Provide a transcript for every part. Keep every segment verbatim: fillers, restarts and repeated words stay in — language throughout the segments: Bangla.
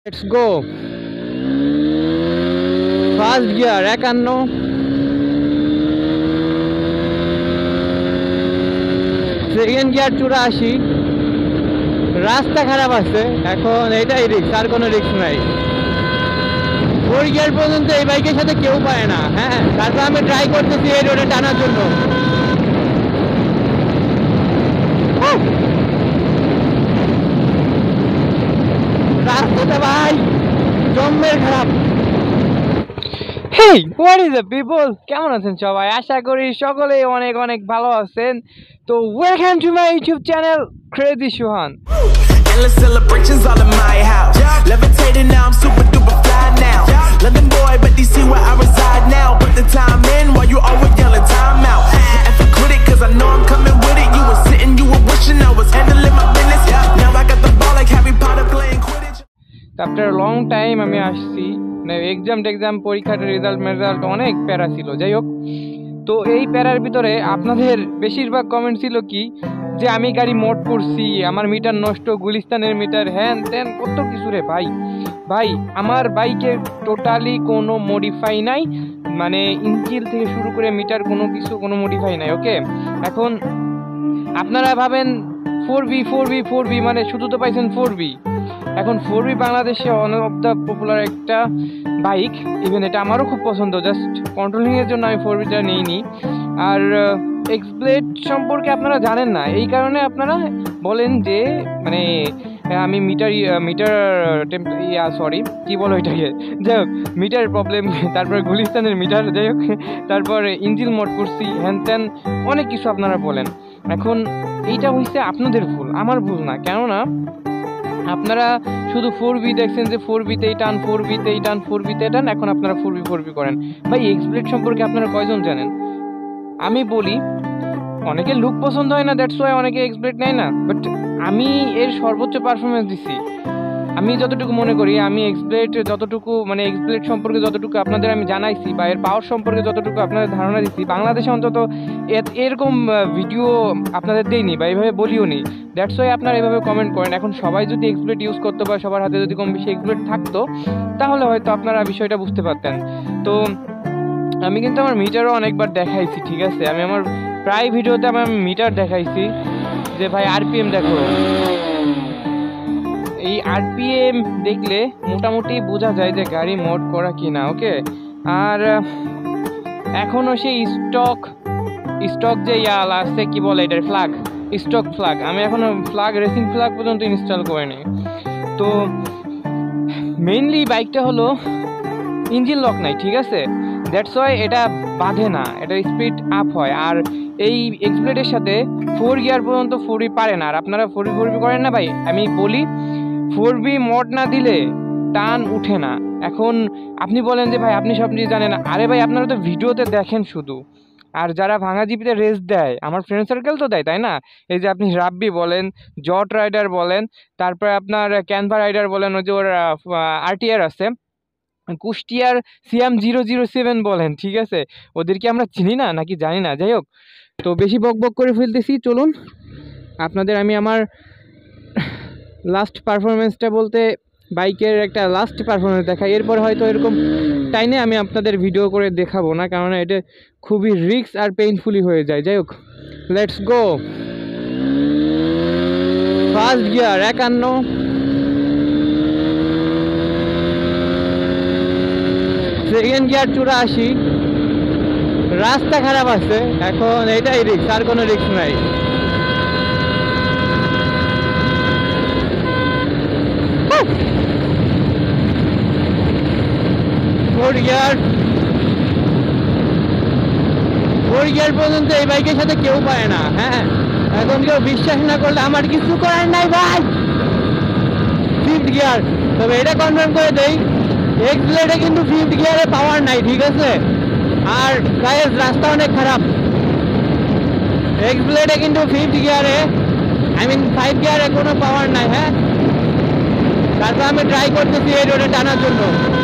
Let's go. ফার্স্ট গিয়ার একান্ন, সেকেন্ড গিয়ার চুরাশি। রাস্তা খারাপ আছে, এখন এটাই রিস্ক, আর কোনো রিস্ক নাই। ফোর গিয়ার পর্যন্ত এই বাইকের সাথে কেউ পায় না। হ্যাঁ, তারপর আমি ট্রাই করতেছি এই রোডে টানার জন্য। রাস্তাটা ভাই জম্মের খারাপ। Hey what is the people, কেমন আছেন সবাই? আশা করি সকলেই অনেক অনেক ভালো আছেন। তো welcome to my YouTube channel crazy Sohan. Endless celebrations all in my house. Levitating now, I'm super duper fly now. London boy, but D C where I reside now. Put the time in while you always yelling time out. And for quit it, cause I know I'm coming with it. You were sitting, you were wishing I was handling my business. Now I got the ball like Harry Potter playing Quidditch. After long time আমি আসছি। এক্সাম টেক্সাম পরীক্ষার রেজাল্ট মেজাল্ট অনেক প্যারা ছিল। যাই হোক, তো এই প্যারার ভিতরে আপনাদের বেশিরভাগ কমেন্ট ছিল কি যে আমি গাড়ি মোড করছি, আমার মিটার নষ্ট, গুলিস্তানের মিটার, হ্যান ত্যান কত কিছু রে ভাই। ভাই আমার বাইকে টোটালি কোনো মডিফাই নাই, মানে ইঞ্জিন থেকে শুরু করে মিটার কোনো কিছু কোনো মডিফাই নাই। ওকে, এখন আপনারা ভাবেন four V four V four V মানে শুধু তো পাইছেন ফোর বি। এখন ফোর বি বাংলাদেশে ওয়ান অফ দ্য পপুলার একটা বাইক, ইভেন এটা আমারও খুব পছন্দ। জাস্ট কন্ট্রোলিংয়ের জন্য আমি ফোর বিটা নিইনি। আর এক্সব্লেড সম্পর্কে আপনারা জানেন না, এই কারণে আপনারা বলেন যে মানে আমি মিটার মিটার ইয়া সরি কী বলো এটাকে, যাই হোক মিটার প্রবলেম, তারপর গুলিস্তানের মিটার, যাই হোক তারপর ইঞ্জিন মোড করছি, হ্যান ত্যান অনেক কিছু আপনারা বলেন। এখন এইটা হচ্ছে আপনাদের ভুল, আমার ভুল না। কেননা আপনারা শুধু ফোর বি দেখছেন যে ফোর বিতেই টান, ফোর বিতেই টান, ফোর বিতে টান, এখন আপনারা ফোর বি ফোর বি করেন। ভাই এক্সব্লেড সম্পর্কে আপনারা কয়জন জানেন? আমি বলি অনেকে লুক পছন্দ হয় না, দ্যাটস ওয়াই অনেকে এক্সব্লেড নেয় না, বাট আমি এর সর্বোচ্চ পারফরমেন্স দিছি। আমি যতটুকু মনে করি, আমি এক্সব্লেড যতটুকু মানে এক্সব্লেড সম্পর্কে যতটুকু আপনাদের আমি জানাইছি বা এর পাওয়ার সম্পর্কে যতটুকু আপনাদের ধারণা দিচ্ছি, বাংলাদেশে অন্তত এরকম ভিডিও আপনাদের দেইনি বা এইভাবে বলিও নি। দ্যাটস ওয়াই আপনারা এইভাবে কমেন্ট করেন। এখন সবাই যদি এক্সব্লেড ইউজ করতো বা সবার হাতে যদি কম বেশি এক্সব্লেড থাকতো, তাহলে হয়তো আপনারা বিষয়টা বুঝতে পারতেন। তো আমি কিন্তু আমার মিটারও অনেকবার দেখাইছি, ঠিক আছে? আমি আমার প্রায় ভিডিওতে আমার মিটার দেখাইছি যে ভাই আরপিএম দেখো। এই আরপিএম দেখলে মোটামুটি বোঝা যায় যে গাড়ি মোড করা কি না। ওকে, আর এখনও সেই স্টক স্টক যে ইয়াল আছে কি বলে এটার ফ্ল্যাগ, স্টক ফ্ল্যাগ, আমি এখনও ফ্ল্যাগ রেসিং ফ্ল্যাগ পর্যন্ত ইনস্টল করিনি। তো মেইনলি বাইকটা হলো ইঞ্জিন লক নাই, ঠিক আছে? দ্যাটস ওয়াই এটা বাঁধে না, এটার স্পিড আপ হয়। আর এই এক্সব্লেডের সাথে ফোর গিয়ার পর্যন্ত ফোর বি পারে না। আর আপনারা ফোর বি ফোর বি করেন না ভাই, আমি বলি ফোর বি মোড না দিলে টান উঠে না। এখন আপনি বলেন যে ভাই আপনি সব কিছু জানেন না। আরে ভাই আপনারা তো ভিডিওতে দেখেন শুধু, আর যারা ভাঙা জিপিতে রেস দেয় আমার ফ্রেন্ড সার্কেল তো দেয়, তাই না? এই যে আপনি রাব্বি বলেন, জট রাইডার বলেন, তারপরে আপনার ক্যানভা রাইডার বলেন, ওই যে ওর আরটিআর আছে, কুষ্টিয়ার সিএম জিরো জিরো সেভেন বলেন, ঠিক আছে? ওদেরকে আমরা চিনি না নাকি জানি না? যাই হোক, তো বেশি বক বক করে ফেলতেছি, চলুন আপনাদের আমি আমার লাস্ট পারফরমেন্সটা বলতে বাইকের একটা লাস্ট পারফরমেন্স দেখাই। এরপর হয়তো এরকম টাইমে আমি আপনাদের ভিডিও করে দেখাবো না, কারণ এটা খুবই রিস্ক আর পেইনফুলি হয়ে যায়। যাই হোক, লেটস গো। ফার্স্ট গিয়ার একান্ন, সেকেন্ড গিয়ার চুরাশি। রাস্তা খারাপ আছে, এখন এটাই রিস্ক, আর কোনো রিস্ক নাই। ফোর গিয়ার ফোর গিয়ার পর্যন্ত এই বাইকের সাথে কেউ পায় না। হ্যাঁ, এখন কেউ বিশ্বাস না করলে আমার কিছু করার নাই ভাই। ফিফথ গিয়ার, তবে এটা কনফার্ম করে দেই, এক্সব্লেডে কিন্তু ফিফথ গিয়ারে পাওয়ার নাই, ঠিক আছে? আর গাইস রাস্তা অনেক খারাপ, এক্সব্লেডে কিন্তু ফিফথ গিয়ারে আই মিন ফাইভ গিয়ারে কোনো পাওয়ার নাই। হ্যাঁ, তারপর আমি ট্রাই করতেছি এই রোডে টানার জন্য।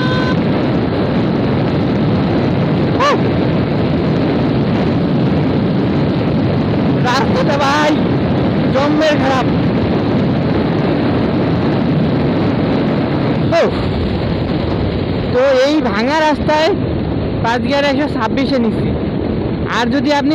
রাস্তাটা ভাই জম্মের খারাপ। তো এই ভাঙা রাস্তায় পাঁচ গিয়ারে একশো ছাব্বিশে নিচ্ছি। আর যদি আপনি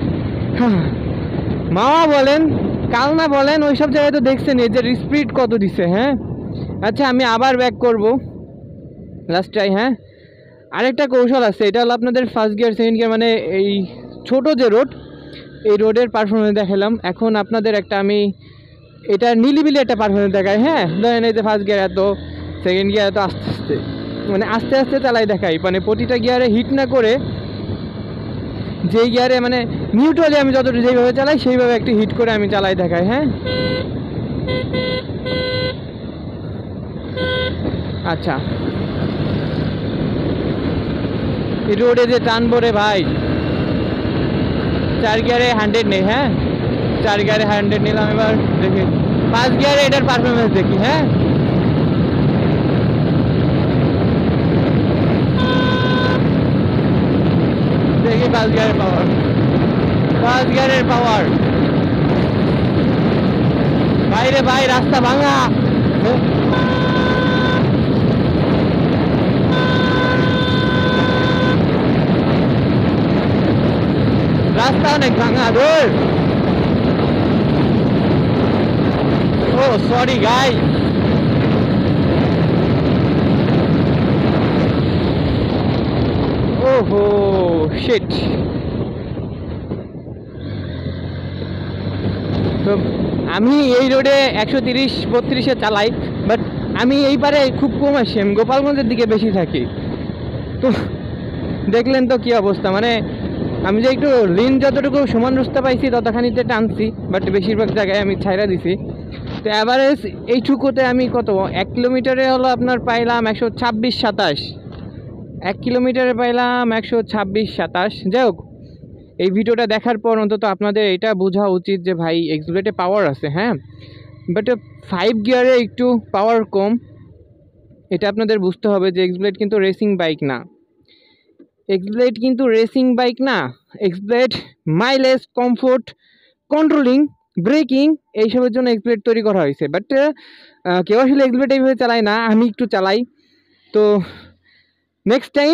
মামা বলেন কালনা বলেন ওই সব জায়গায় তো দেখছেন এই যে স্পিড কত দিছে। হ্যাঁ আচ্ছা আমি আবার ব্যাক করব লাস্ট ট্রাই। হ্যাঁ আরেকটা কৌশল আছে, এটা হলো আপনাদের ফার্স্ট গিয়ার সেকেন্ড গিয়ার মানে এই ছোট যে রোড এই রোডের পারফরমেন্স দেখালাম। এখন আপনাদের একটা আমি এটা নিলিবিলি একটা পারফরমেন্স দেখাই। হ্যাঁ ধরেন এই যে ফার্স্ট গিয়ার এত, সেকেন্ড গিয়ার এত আস্তে আস্তে মানে আস্তে আস্তে চালাই দেখাই, মানে প্রতিটা গিয়ারে হিট না করে যেই গিয়ারে মানে নিউট্রালি আমি যতটুকু যেইভাবে চালাই সেইভাবে একটু হিট করে আমি চালাই দেখাই। হ্যাঁ আচ্ছা এই রোডে যে টানবো রে ভাই, চার গিয়ারে হান্ড্রেড নেই। হ্যাঁ চার গিয়ারে হান্ড্রেড নিলাম, এবার দেখি পাঁচ গিয়ারে এটার পারফরমেন্স দেখি। হ্যাঁ দেখি পাঁচ গিয়ারের পাওয়ার, পাঁচ গিয়ারের পাওয়ার বাইরে ভাই রাস্তা ভাঙা। রাস্তা অনেক ভাঙা দূর। ও সরি গাই, ওহো শিট। তো আমি এই রোডে একশো তিরিশ বত্রিশে চালাই, বাট আমি এই পারে খুব কম আসি, আমি গোপালগঞ্জের দিকে বেশি থাকি। তো দেখলেন তো কি অবস্থা, মানে আমি যে একটু রিন যতটুকু সমান রাস্তা পাইছি ততখানিতে টানছি, বাট বেশিরভাগ জায়গায় আমি ছাইরা দিছি। তো অ্যাভারেজ এইটুকুতে আমি কত এক কিলোমিটারে হলো আপনার পাইলাম একশো ছাব্বিশ সাতাশ, এক কিলোমিটারে পাইলাম একশো ছাব্বিশ সাতাশ। যাই হোক এই ভিডিওটা দেখার পর অন্তত আপনাদের এটা বোঝা উচিত যে ভাই এক্সব্লেডে পাওয়ার আছে। হ্যাঁ বাট ফাইভ গিয়ারে একটু পাওয়ার কম, এটা আপনাদের বুঝতে হবে যে এক্সব্লেড কিন্তু রেসিং বাইক না, এক্সব্লেড কিন্তু রেসিং বাইক না। Xblade mileage, comfort, controlling, braking এইসবের জন্য এক্সব্লেড তৈরি করা হয়েছে। বাট কেউ আসলে এক্সব্লেড এইভাবে চালায় না, আমি একটু চালাই। তো নেক্সট টাইম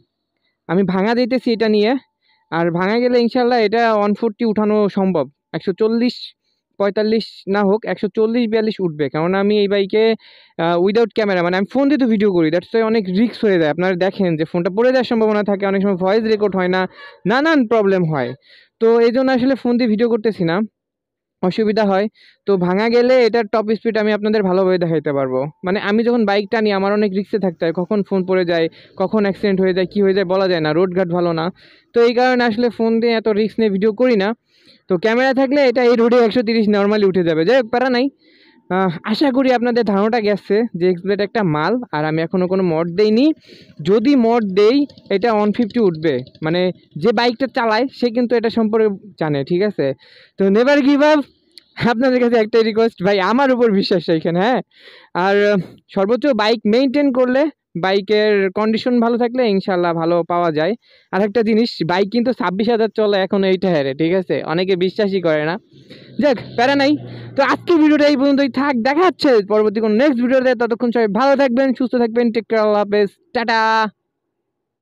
আমি ভাঙা দিতেছি এটা নিয়ে, আর ভাঙা গেলে ইনশাল্লাহ এটা ওয়ান ফোরটি উঠানো সম্ভব, একশো চল্লিশ পঁয়তাল্লিশ না হোক একশো চল্লিশ বিয়াল্লিশ উঠবে। কারণ আমি এই বাইকে উইদাউট ক্যামেরা মানে আমি ফোন দিয়ে তো ভিডিও করি, দ্যাটস ওয়াই অনেক রিস্ক হয়ে যায়। আপনারা দেখেন যে ফোনটা পড়ে যাওয়ার সম্ভাবনা থাকে, অনেক সময় ভয়েস রেকর্ড হয় না, নানান প্রবলেম হয়। তো এই জন্য আসলে ফোন দিয়ে ভিডিও করতেছি না, অসুবিধা হয়। তো ভাঙা গেলে এটার টপ স্পিড আমি আপনাদের ভালোভাবে দেখাইতে পারবো। মানে আমি যখন বাইক টানি আমার অনেক রিস্কে থাকতে হয়, কখন ফোন পড়ে যায়, কখন অ্যাক্সিডেন্ট হয়ে যায়, কী হয়ে যায় বলা যায় না, রোডঘাট ভালো না। তো এই কারণে আসলে ফোন দিয়ে এত রিস্ক নিয়ে ভিডিও করি না। তো ক্যামেরা থাকলে এটা এই রোডে একশো তিরিশ নর্মালি উঠে যাবে। যাই হোক প্যারা নাই, আশা করি আপনাদের ধারণাটা গেছে যে এক্সব্লেড একটা মাল, আর আমি এখনও কোনো মড দেইনি। যদি মড দেই এটা ওয়ান ফিফটি উঠবে, মানে যে বাইকটা চালায় সে কিন্তু এটা সম্পর্কে জানে, ঠিক আছে। তো নেভার গিভ আপ, আপনাদের কাছে একটাই রিকোয়েস্ট ভাই, আমার উপর বিশ্বাস এখানে। হ্যাঁ আর সর্বোচ্চ বাইক মেনটেন করলে, বাইকের কন্ডিশন ভালো থাকলে ইনশাল্লাহ ভালো পাওয়া যায়। আর একটা জিনিস, বাইক কিন্তু ছাব্বিশ হাজার চলে এখন এইটা হেরে, ঠিক আছে, অনেকে বিশ্বাসই করে না। যাক প্যারা নাই। তো আজকের ভিডিওটা এই পর্যন্তই থাক, দেখা হচ্ছে পরবর্তী কোনো নেক্সট ভিডিওতে। ততক্ষণ সবাই ভালো থাকবেন, সুস্থ থাকবেন, টেক কেয়ার, আল্লাহ হাফেজ, টাটা।